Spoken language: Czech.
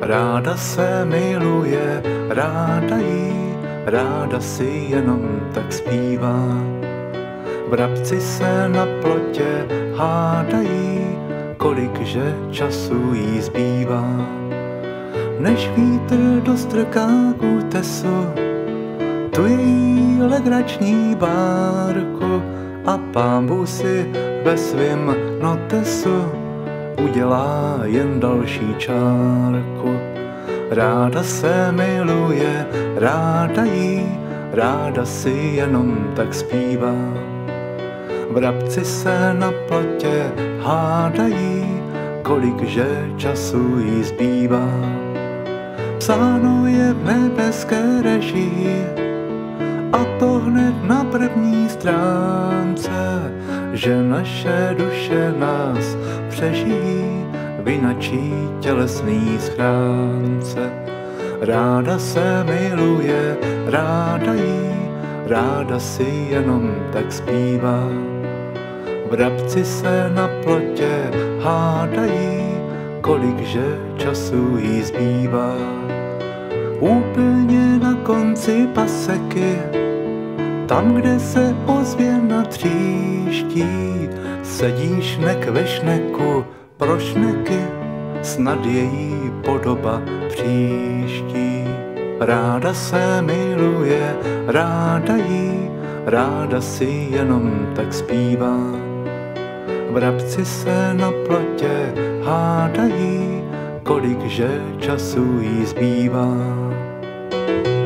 Ráda se miluje, ráda si jenom tak zpívá. Vrabci se na plotě hádají, kolikže času jí zbývá. Než vítr dostrká k útesu tu její legrační bárku a Pánbůh si ve svým notesu udělá jen další čárku. Ráda se miluje, ráda si jenom tak zpívá. Vrabci se na plotě hádají, kolikže času jí zbývá. Psáno je v nebeské režii, a to hned na první stránce, že naše duše nás přežijí v jinačí tělesný schránce. Ráda se miluje, ráda si jenom tak zpívá. Vrabci se na plotě hádají, kolikže času jí zbývá. Úplně na konci paseky, tam, kde se ozvěna tříští, sedí šnek ve šneku pro šneky, snad její podoba příští. Ráda se miluje, ráda si jenom tak zpívá. Vrabci se na plotě hádají, kolikže času jí zbývá.